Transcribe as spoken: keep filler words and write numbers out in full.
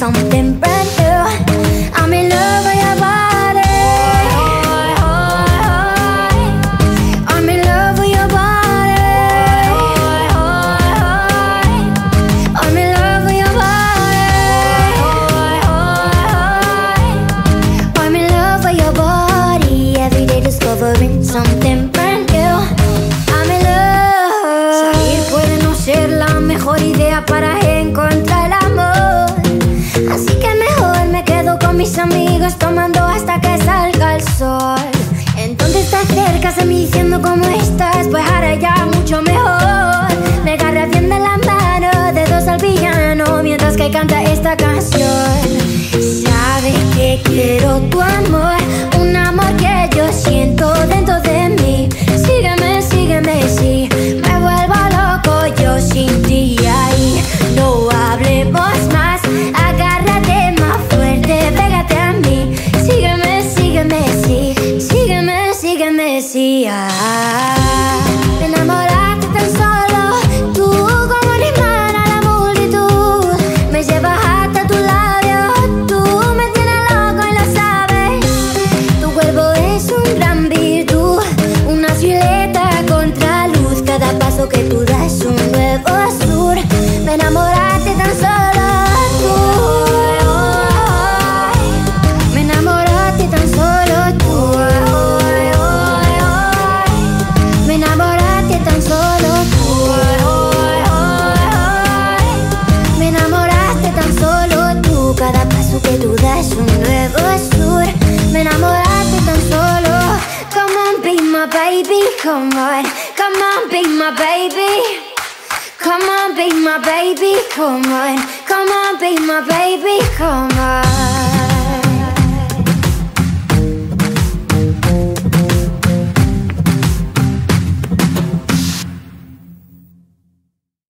something brand new. I'm in love with your body. I'm in love with your body. I'm in love with your body. I'm in love with your body. Every day discovering something brand new. I'm in love. Salir puede no ser la mejor idea para encontrar el amor, así que mejor me quedo con mis amigos tomando hasta que salga el sol. Entonces te acercas a mí diciendo cómo estás, pues ahora ya mucho mejor. Me agarras bien de la mano, dedos al piano mientras que canta esta canción. Sabes que quiero tu amor, un amor que yo siento dentro de mí. Sígueme, sígueme, sí, me vuelvo loco yo sin ti. Ahí no hablemos más, agárrate más fuerte, pégate a mí. Sígueme, sígueme, sí, sígueme, sígueme, sí. Ah, me enamoraste tan solo, tú como un imán a la multitud. Me llevas hasta tu labio, tú me tienes loco y lo sabes. Tu cuerpo es un gran virtud, una silueta contra luz. Cada paso que tú das es un nuevo sur. Me enamoraste tan solo, tú. Me enamoraste tan solo, tú. Me enamoraste tan solo, tú. Me enamoraste tan solo, tú. Cada paso que tú das es un nuevo sur. Me enamoraste tan solo. Come on, be my baby, come on. Come on, be my baby. Come on, be my baby, come on. Come on, be my baby, come on.